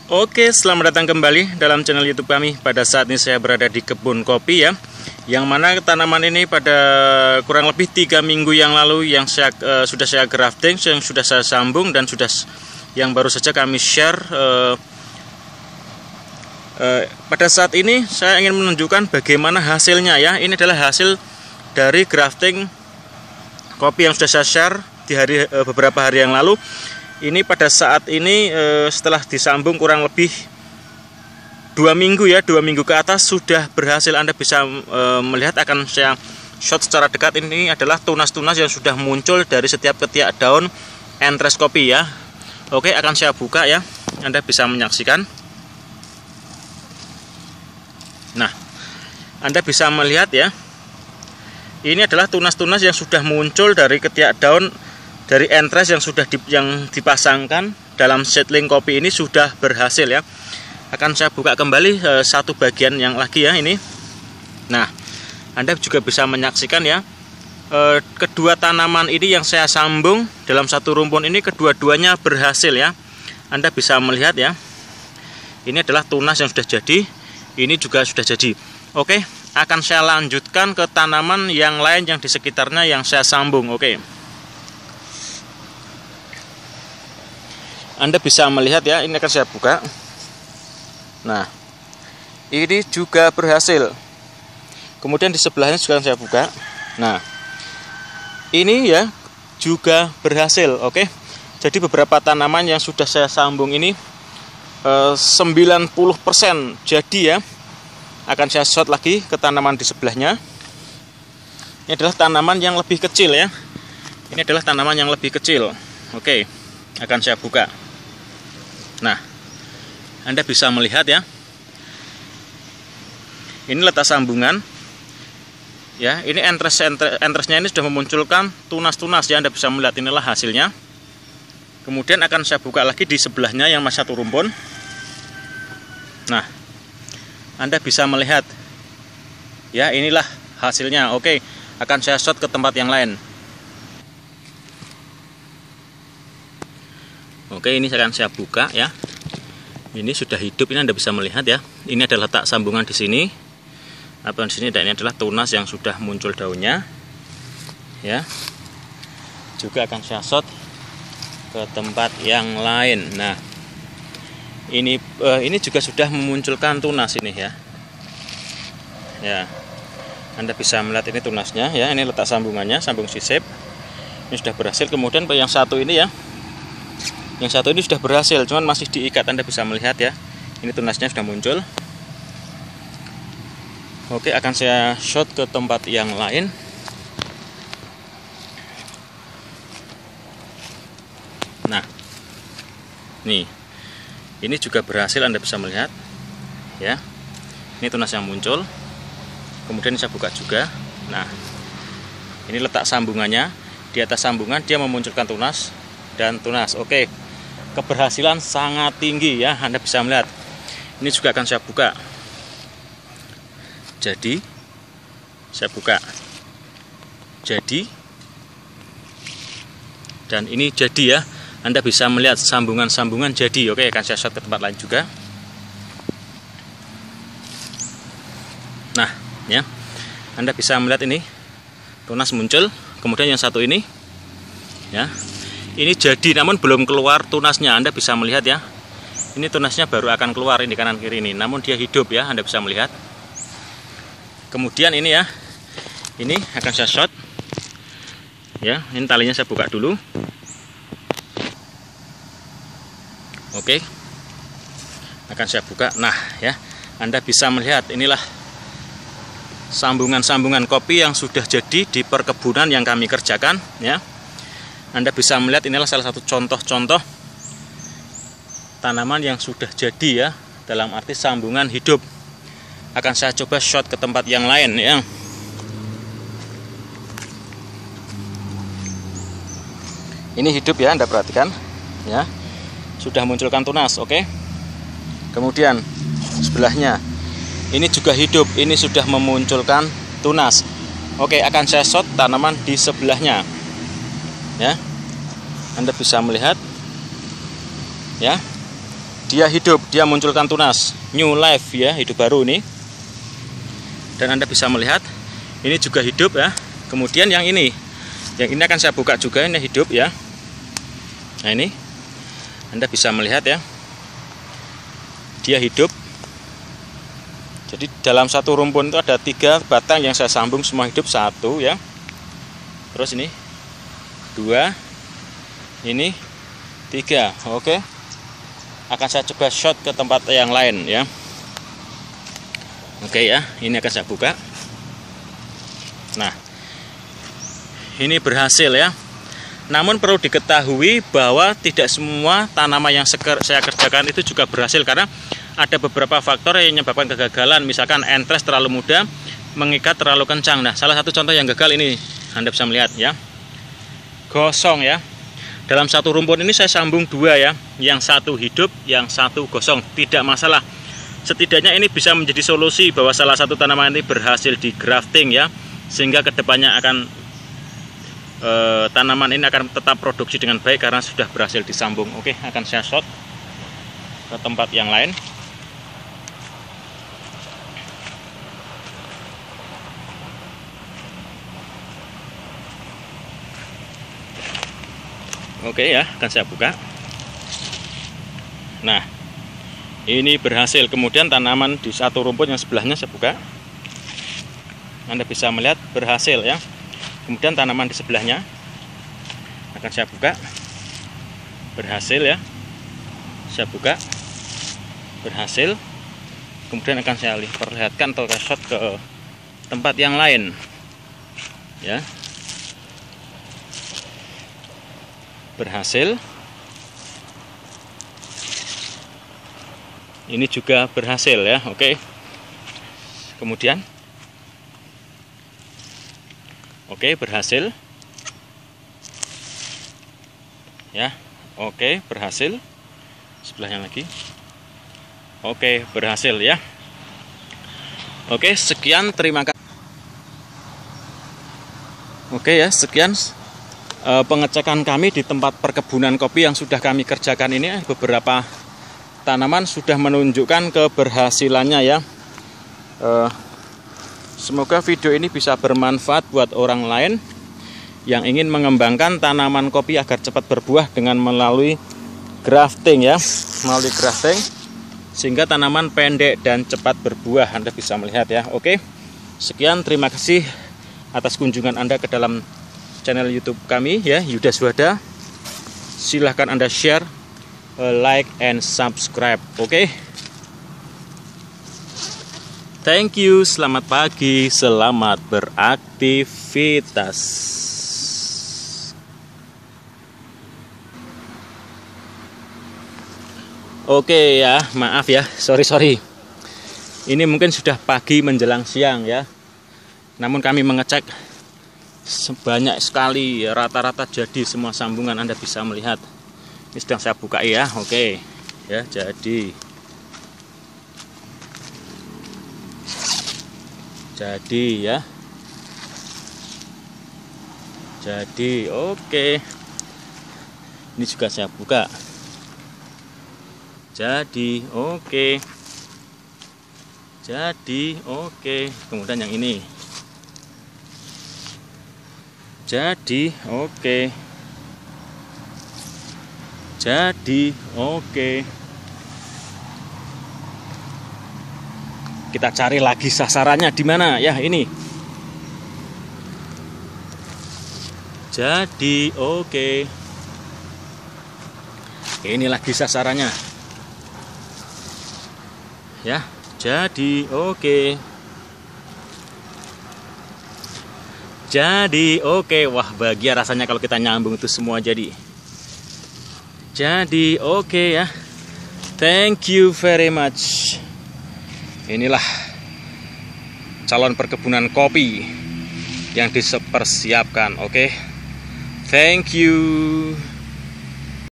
Oke, selamat datang kembali dalam channel YouTube kami. Pada saat ini saya berada di kebun kopi ya, yang mana tanaman ini pada kurang lebih 3 minggu yang lalu yang sudah saya grafting, yang sudah saya sambung dan yang baru saja kami share. Pada saat ini saya ingin menunjukkan bagaimana hasilnya ya. Ini adalah hasil dari grafting kopi yang sudah saya share di beberapa hari yang lalu. Ini pada saat ini setelah disambung kurang lebih 2 minggu ya, 2 minggu ke atas sudah berhasil. Anda bisa melihat, akan saya shot secara dekat. Ini adalah tunas-tunas yang sudah muncul dari setiap ketiak daun entres kopi ya. Oke, akan saya buka ya, Anda bisa menyaksikan. Nah, Anda bisa melihat ya, ini adalah tunas-tunas yang sudah muncul dari ketiak daun dari entres yang sudah dipasangkan dalam seedling kopi ini sudah berhasil ya. Akan saya buka kembali satu bagian yang lagi ya ini. Nah, Anda juga bisa menyaksikan ya, kedua tanaman ini yang saya sambung dalam satu rumpun ini kedua-duanya berhasil ya. Anda bisa melihat ya, ini adalah tunas yang sudah jadi, ini juga sudah jadi. Oke, akan saya lanjutkan ke tanaman yang lain yang di sekitarnya yang saya sambung. Oke, Anda bisa melihat ya, ini akan saya buka. Nah, ini juga berhasil. Kemudian di sebelahnya juga akan saya buka. Nah, ini ya juga berhasil. Oke, jadi beberapa tanaman yang sudah saya sambung ini 90% jadi ya. Akan saya shot lagi ke tanaman di sebelahnya. Ini adalah tanaman yang lebih kecil ya. Ini adalah tanaman yang lebih kecil. Oke, akan saya buka. Nah, Anda bisa melihat ya, ini letak sambungan ya. Ini entresnya ini sudah memunculkan tunas-tunas ya. Anda bisa melihat, inilah hasilnya. Kemudian akan saya buka lagi di sebelahnya yang masih satu rumpun. Nah, Anda bisa melihat ya, inilah hasilnya. Oke, akan saya shot ke tempat yang lain. Oke, ini akan saya buka ya. Ini sudah hidup, ini Anda bisa melihat ya. Ini adalah letak sambungan di sini. Apa di sini? Dan ini adalah tunas yang sudah muncul daunnya. Ya. Juga akan saya shot ke tempat yang lain. Nah, ini juga sudah memunculkan tunas ini ya. Ya. Anda bisa melihat ini tunasnya ya. Ini letak sambungannya, sambung sisip. Ini sudah berhasil. Kemudian yang satu ini ya. Yang satu ini sudah berhasil, cuman masih diikat. Anda bisa melihat ya, ini tunasnya sudah muncul. Oke, akan saya shot ke tempat yang lain. Nah, nih, ini juga berhasil. Anda bisa melihat ya, ini tunas yang muncul. Kemudian saya buka juga. Nah, ini letak sambungannya. Di atas sambungan dia memunculkan tunas dan tunas. Oke, keberhasilan sangat tinggi ya. Anda bisa melihat. Ini juga akan saya buka. Jadi saya buka. Jadi, dan ini jadi ya. Anda bisa melihat sambungan-sambungan jadi. Oke, akan saya shot ke tempat lain juga. Nah, ya. Anda bisa melihat ini tunas muncul. Kemudian yang satu ini ya. Ini jadi namun belum keluar tunasnya. Anda bisa melihat ya. Ini tunasnya baru akan keluar ini kanan kiri ini. Namun dia hidup ya. Anda bisa melihat. Kemudian ini ya. Ini akan saya shot. Ya, ini talinya saya buka dulu. Oke. Akan saya buka. Nah, ya. Anda bisa melihat inilah sambungan-sambungan kopi yang sudah jadi di perkebunan yang kami kerjakan ya. Anda bisa melihat inilah salah satu contoh-contoh tanaman yang sudah jadi ya, dalam arti sambungan hidup. Akan saya coba shot ke tempat yang lain ya. Ini hidup ya, Anda perhatikan ya. Sudah munculkan tunas, oke. Kemudian sebelahnya ini juga hidup, ini sudah memunculkan tunas. Oke, akan saya shot tanaman di sebelahnya. Ya. Anda bisa melihat ya. dia hidup, dia munculkan tunas, new life ya, hidup baru ini. Dan Anda bisa melihat ini juga hidup ya. Kemudian yang ini akan saya buka juga, ini hidup ya. Nah ini Anda bisa melihat ya, dia hidup. Jadi dalam satu rumpun itu ada 3 batang yang saya sambung semua hidup, 1 ya. Terus ini 2, ini 3. Oke. Akan saya coba shot ke tempat yang lain ya. Oke ya, ini akan saya buka. Nah, ini berhasil ya. Namun perlu diketahui bahwa tidak semua tanaman yang saya kerjakan itu juga berhasil, karena ada beberapa faktor yang menyebabkan kegagalan. Misalkan entres terlalu muda, mengikat terlalu kencang. Nah, salah satu contoh yang gagal ini Anda bisa melihat ya, gosong ya. Dalam satu rumpun ini saya sambung 2 ya, yang 1 hidup, yang 1 gosong. Tidak masalah. Setidaknya ini bisa menjadi solusi bahwa salah satu tanaman ini berhasil di grafting ya, sehingga kedepannya akan tanaman ini akan tetap produksi dengan baik karena sudah berhasil disambung. Oke, akan saya shot ke tempat yang lain. Oke ya, akan saya buka. Nah, ini berhasil. Kemudian tanaman di satu rumpun yang sebelahnya saya buka. Anda bisa melihat berhasil ya. Kemudian tanaman di sebelahnya akan saya buka. Berhasil ya. Saya buka. Berhasil. Kemudian akan saya perlihatkan atau shot ke tempat yang lain. Ya. Berhasil. Ini juga berhasil ya. Oke. Kemudian oke, berhasil ya. Oke, berhasil. Sebelahnya lagi. Oke, berhasil ya. Oke, sekian, terima kasih. Oke ya, sekian pengecekan kami di tempat perkebunan kopi yang sudah kami kerjakan ini. Beberapa tanaman sudah menunjukkan keberhasilannya ya. Semoga video ini bisa bermanfaat buat orang lain yang ingin mengembangkan tanaman kopi agar cepat berbuah dengan melalui grafting ya, melalui grafting sehingga tanaman pendek dan cepat berbuah. Anda bisa melihat ya. Oke, sekian, terima kasih atas kunjungan Anda ke dalam channel YouTube kami ya, Yuda Swada. Silahkan Anda share, like, and subscribe. Oke. Thank you, selamat pagi, selamat beraktivitas. Oke ya, maaf ya, sorry. Ini mungkin sudah pagi menjelang siang ya. Namun kami mengecek sebanyak sekali, rata-rata jadi semua sambungan. Anda bisa melihat. Ini sedang saya buka ya. Oke. Ya, jadi ya. Jadi oke. Ini juga saya buka. Jadi oke. Kemudian yang ini. Jadi oke. Kita cari lagi sasarannya di mana ya, ini. Jadi oke. Ini lagi sasarannya. Ya, jadi oke. Jadi oke. Wah, bahagia rasanya kalau kita nyambung itu semua jadi. Jadi oke ya. Thank you very much. Inilah calon perkebunan kopi yang dipersiapkan. Oke. Thank you.